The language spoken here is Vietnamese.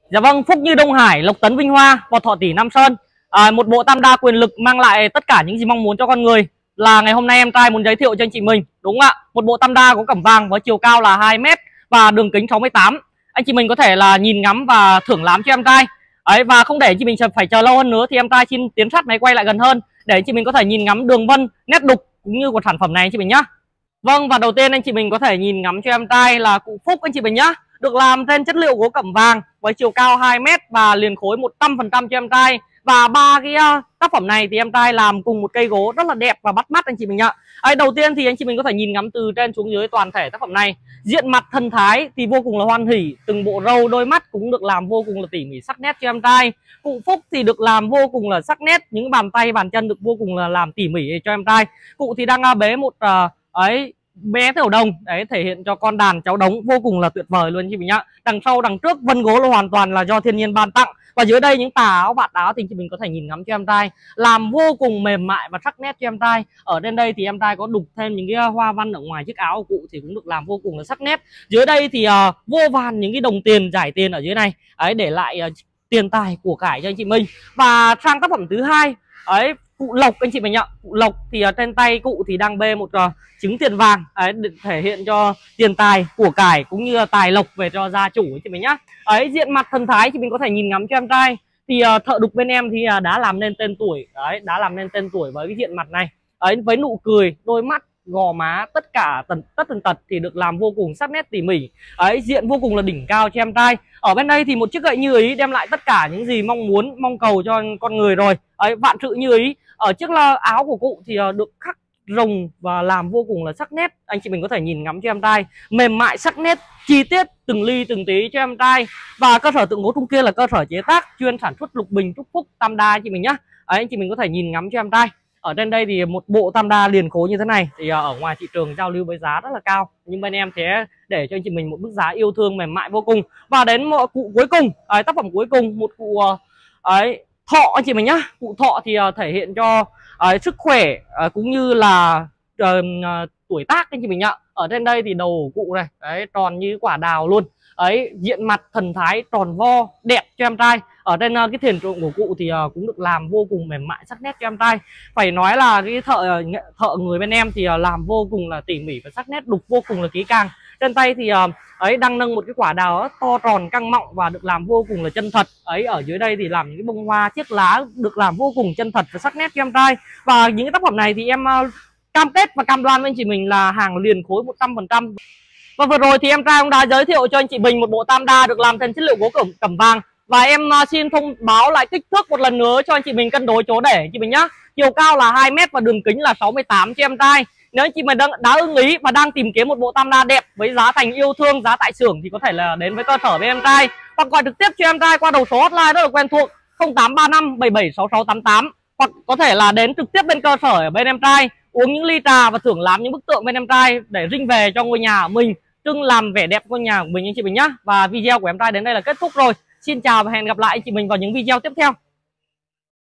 Dạ vâng, Phúc Như Đông Hải, Lộc Tấn Vinh Hoa, Bò Thọ Tỷ Nam Sơn. Một bộ tam đa quyền lực mang lại tất cả những gì mong muốn cho con người. Là ngày hôm nay em trai muốn giới thiệu cho anh chị mình, đúng không ạ? Một bộ tam đa có cẩm vàng với chiều cao là 2 mét và đường kính 68. Anh chị mình có thể là nhìn ngắm và thưởng lãm cho em trai. Ấy, và không để anh chị mình phải chờ lâu hơn nữa thì em trai xin tiến sát máy quay lại gần hơn để anh chị mình có thể nhìn ngắm đường vân, nét đục cũng như của sản phẩm này anh chị mình nhá. Vâng, và đầu tiên anh chị mình có thể nhìn ngắm cho em trai là cụ Phúc anh chị mình nhá. Được làm trên chất liệu gỗ cẩm vàng với chiều cao 2 mét và liền khối 100% cho em trai. Và ba cái tác phẩm này thì em trai làm cùng một cây gỗ rất là đẹp và bắt mắt anh chị mình ạ. Đầu tiên thì anh chị mình có thể nhìn ngắm từ trên xuống dưới toàn thể tác phẩm này. Diện mặt thần thái thì vô cùng là hoan hỉ, từng bộ râu đôi mắt cũng được làm vô cùng là tỉ mỉ sắc nét cho em trai. Cụ Phúc thì được làm vô cùng là sắc nét, những bàn tay bàn chân được vô cùng là làm tỉ mỉ cho em trai. Cụ thì đang bế một bé thổ đồng đấy, thể hiện cho con đàn cháu đống vô cùng là tuyệt vời luôn chị mình nhá. Đằng sau đằng trước vân gỗ là hoàn toàn là do thiên nhiên ban tặng, và dưới đây những tà áo vạt áo thì chị mình có thể nhìn ngắm cho em trai, làm vô cùng mềm mại và sắc nét cho em trai. Ở trên đây thì em trai có đục thêm những cái hoa văn ở ngoài chiếc áo của cụ thì cũng được làm vô cùng là sắc nét. Dưới đây thì vô vàn những cái đồng tiền giải tiền ở dưới này ấy, để lại tiền tài của cải cho anh chị mình. Và sang tác phẩm thứ hai ấy, cụ Lộc anh chị mình ạ. Cụ Lộc thì trên tay cụ thì đang bê một trứng tiền vàng ấy, để thể hiện cho tiền tài của cải cũng như là tài lộc về cho gia chủ anh chị mình nhá. Ấy, diện mặt thần thái thì mình có thể nhìn ngắm cho em trai. Thì thợ đục bên em thì đã làm nên tên tuổi đấy, đã làm nên tên tuổi với cái diện mặt này ấy, với nụ cười, đôi mắt, gò má, tất cả tất tần tật thì được làm vô cùng sắc nét tỉ mỉ ấy, diện vô cùng là đỉnh cao cho em trai. Ở bên đây thì một chiếc gậy như ý đem lại tất cả những gì mong muốn mong cầu cho con người rồi ấy, vạn sự như ý. Ở chiếc áo của cụ thì được khắc rồng và làm vô cùng là sắc nét, anh chị mình có thể nhìn ngắm cho em trai, mềm mại sắc nét chi tiết từng ly từng tí cho em trai. Và cơ sở tượng gỗ Trung Kiên là cơ sở chế tác chuyên sản xuất lục bình, trúc phúc, tam đa anh chị mình nhá. Ấy, anh chị mình có thể nhìn ngắm cho em trai. Ở trên đây thì một bộ tam đa liền khối như thế này thì ở ngoài thị trường giao lưu với giá rất là cao, nhưng bên em sẽ để cho anh chị mình một mức giá yêu thương mềm mại vô cùng. Và đến một cụ cuối cùng, tác phẩm cuối cùng, một cụ thọ anh chị mình nhá. Cụ thọ thì thể hiện cho sức khỏe cũng như là tuổi tác anh chị mình ạ. Ở trên đây thì đầu cụ này đấy, tròn như quả đào luôn ấy, diện mặt thần thái tròn vo đẹp cho em trai. Ở trên cái thiền trụng của cụ thì cũng được làm vô cùng mềm mại sắc nét cho em trai. Phải nói là cái thợ người bên em thì làm vô cùng là tỉ mỉ và sắc nét đục vô cùng là kỹ càng. Trên tay thì ấy đang nâng một cái quả đào to tròn căng mọng và được làm vô cùng là chân thật ấy. Ở dưới đây thì làm những cái bông hoa chiếc lá được làm vô cùng chân thật và sắc nét cho em trai. Và những cái tác phẩm này thì em cam kết và cam đoan với anh chị mình là hàng liền khối 100%. Và vừa rồi thì em trai cũng đã giới thiệu cho anh chị mình một bộ tam đa được làm thành chất liệu gỗ cẩm vàng. Và em xin thông báo lại kích thước một lần nữa cho anh chị mình cân đối chỗ để anh chị mình nhá. Chiều cao là 2 mét và đường kính là 68 cho em trai. Nếu anh chị mình đã ưng ý và đang tìm kiếm một bộ tam đa đẹp với giá thành yêu thương, giá tại xưởng thì có thể là đến với cơ sở với em trai, hoặc gọi trực tiếp cho em trai qua đầu số hotline rất là quen thuộc 0835 776688, hoặc có thể là đến trực tiếp bên cơ sở ở bên em trai, uống những ly trà và thưởng lãm những bức tượng bên em trai để rinh về cho ngôi nhà của mình, trưng làm vẻ đẹp ngôi nhà của mình anh chị mình nhá. Và video của em trai đến đây là kết thúc rồi. Xin chào và hẹn gặp lại anh chị mình vào những video tiếp theo.